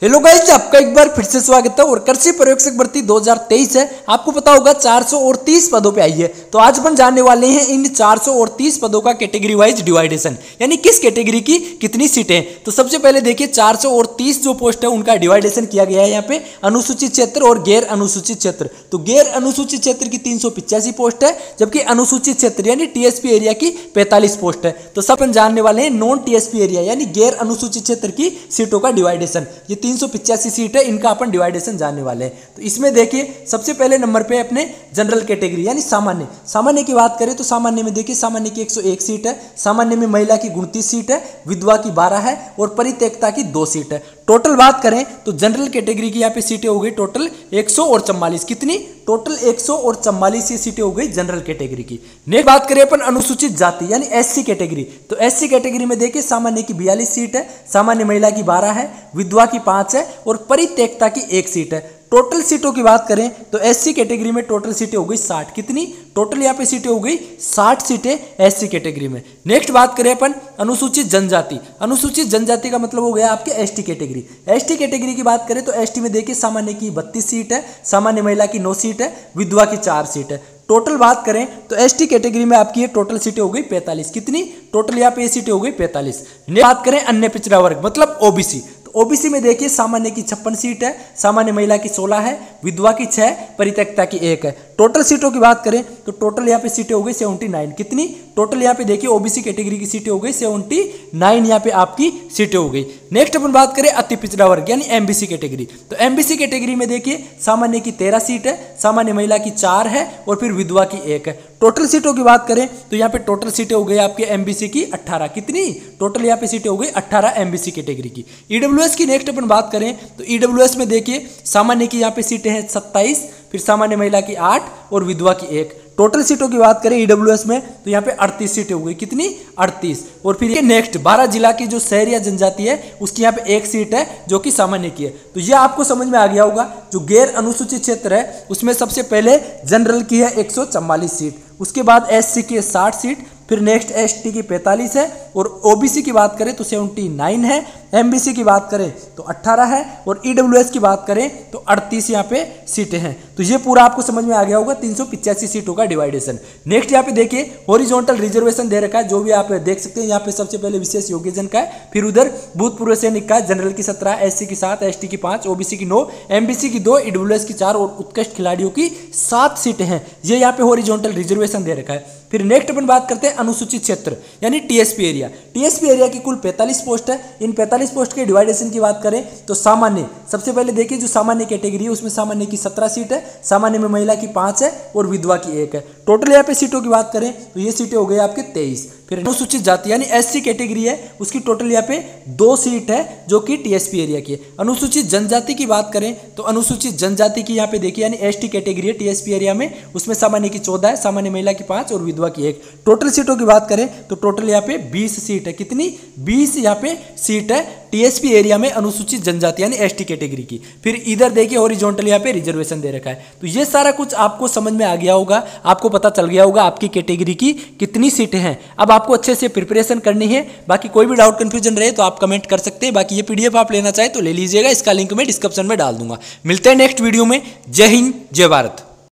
Hello guys, आपका एक बार फिर से स्वागत है। और कृषि पर्यवेक्षक भर्ती 2023 है। आपको पता होगा 430 पदों पे आई है। तो आज अपन जानने वाले हैं इन 430 पदों का कैटेगरी वाइज डिवाइडेशन, यानी किस कैटेगरी की कितनी सीटें हैं। तो सबसे पहले देखिए 430 जो पोस्ट है उनका डिवाइडेशन किया गया है यहाँ पे अनुसूचित क्षेत्र और गैर अनुसूचित क्षेत्र। तो गैर अनुसूचित क्षेत्र की 385 पोस्ट है, जबकि अनुसूचित क्षेत्र यानी टीएसपी एरिया की 45 पोस्ट है। तो सब अपन जानने वाले हैं नॉन टीएसपी एरिया यानी गैर अनुसूचित क्षेत्र की सीटों का डिवाइडेशन। ये 385 सीट है, इनका अपन डिवाइडेशन जानने वाले हैं। तो इसमें देखिए सबसे पहले नंबर पे अपने जनरल कैटेगरी यानी सामान्य की बात करें तो सामान्य में देखिए सामान्य की 101 सीट है, सामान्य में महिला की 29 सीट है, विधवा की 12 है और परित्यक्ता की 2 सीट है। टोटल बात करें तो जनरल कैटेगरी की यहाँ पे सीटें हो गई टोटल 144। कितनी? टोटल 144 ये सीटें हो गई जनरल कैटेगरी की। नेक्स्ट बात करें अपन अनुसूचित जाति यानी एससी कैटेगरी। तो एससी कैटेगरी में देखिए सामान्य की 42 सीट है, सामान्य महिला की 12 है, विधवा की 5 है और परित्यक्ता की 1 सीट है। टोटल सीटों की बात करें तो एससी कैटेगरी में टोटल सीटें हो गई 60। कितनी? टोटल यहाँ पे सीटें हो गई 60 सीटें एससी कैटेगरी में। नेक्स्ट बात करें अपन अनुसूचित जनजाति। अनुसूचित जनजाति का मतलब हो गया आपके एसटी कैटेगरी। एसटी कैटेगरी की बात करें तो एसटी में देखिए सामान्य की 32 सीट है, सामान्य महिला की 9 सीट है, विधवा की 4 सीट है। टोटल बात करें तो एसटी कैटेगरी में आपकी ये टोटल सीटें हो गई 45। कितनी? टोटल यहाँ पे ये सीटें हो गई 45। बात करें अन्य पिछड़ा वर्ग मतलब ओबीसी। ओबीसी में देखिए सामान्य की 56 सीट है, सामान्य महिला की 16 है, विधवा की 6, परित्यक्ता की 1 है। टोटल सीटों की बात करें तो टोटल यहाँ पे सीटें हो गई 79। कितनी? टोटल यहाँ पे देखिए ओबीसी कैटेगरी की सीटें हो गई 79, यहाँ पे आपकी सीटें हो गई। नेक्स्ट अपन बात करें अति पिछड़ा वर्ग यानी एमबीसी कैटेगरी। तो एमबीसी कैटेगरी में देखिए सामान्य की 13 सीट है, सामान्य महिला की 4 है और फिर विधवा की 1 है। टोटल सीटों की बात करें तो यहाँ पे टोटल सीटें हो गई आपके एमबीसी की 18। कितनी? टोटल यहाँ पे सीटें हो गई 18 एमबीसी कैटेगरी की। ईडब्ल्यूएस की नेक्स्ट अपन बात करें तो ईडब्ल्यूएस में देखिए सामान्य की यहाँ पे सीटें हैं 27, फिर सामान्य महिला की 8 और विधवा की 1। टोटल सीटों की बात करें ईडब्ल्यूएस में तो यहाँ पे 38 सीटें हो गई। कितनी? 38। और फिर ये नेक्स्ट 12 जिला की जो शहरी जनजाति है उसकी यहाँ पे 1 सीट है जो कि सामान्य की है। तो ये आपको समझ में आ गया होगा। जो गैर अनुसूचित क्षेत्र है उसमें सबसे पहले जनरल की है 144 सीट, उसके बाद एससी की 60 सीट, फिर नेक्स्ट एसटी की 45 है और ओबीसी की बात करें तो 79 है, एमबीसी की बात करें तो 18 है और ईडब्ल्यूएस की बात करें तो 38 यहाँ पे सीटें हैं। तो ये पूरा आपको समझ में आ गया होगा 385 सीटों का डिवाइडेशन। नेक्स्ट यहाँ पे देखिए हॉरिजॉन्टल रिजर्वेशन दे रखा है, जो भी आप देख सकते हैं। यहाँ पे सबसे पहले विशेष योग्यजन का है, फिर उधर भूतपूर्व सैनिक का, जनरल की 17, एससी की 7, एसटी की 5, ओबीसी की 9, एमबीसी की 2, ईडब्ल्यूएस की 4 और उत्कृष्ट खिलाड़ियों की 7 सीटें हैं। ये यहाँ पे हॉरिजॉन्टल रिजर्वेशन दे रखा है। फिर नेक्स्ट अपन बात करते हैं अनुसूचित क्षेत्र यानी टीएसपी एरिया। टीएसपी एरिया की कुल 45 पोस्ट है। इन 45 पोस्ट के डिवाइडेशन की बात करें तो सामान्य सबसे पहले देखिए जो सामान्य कैटेगरी है उसमें सामान्य की 17 सीट है, सामान्य में महिला की 5 है और विधवा की 1 है। टोटल यहाँ पे सीटों की बात करें तो ये सीटें हो गई आपके 23। फिर अनुसूचित जाति यानी एससी कैटेगरी है उसकी टोटल यहाँ पे 2 सीट है जो कि टीएसपी एरिया की है। अनुसूचित जनजाति की बात करें तो अनुसूचित जनजाति की यहाँ पे देखिए यानी एसटी कैटेगरी है टीएसपी एरिया में, उसमें सामान्य की 14 है, सामान्य महिला की 5 और विधवा की 1। टोटल सीटों की बात करें तो टोटल यहाँ पे 20 सीट है। कितनी? 20 यहाँ पे सीट है टीएसपी एरिया में अनुसूचित जनजाति यानी एसटी कैटेगरी की। फिर इधर देखिए हॉरिजॉन्टल यहाँ पे रिजर्वेशन दे रखा है। तो ये सारा कुछ आपको समझ में आ गया होगा, आपको पता चल गया होगा आपकी कैटेगरी की कितनी सीटें हैं। अब आपको अच्छे से प्रिपरेशन करनी है। बाकी कोई भी डाउट कंफ्यूजन रहे तो आप कमेंट कर सकते हैं। बाकी ये पीडीएफ आप लेना चाहे तो ले लीजिएगा, इसका लिंक मैं डिस्क्रिप्शन में डाल दूंगा। मिलते हैं नेक्स्ट वीडियो में। जय हिंद, जय भारत।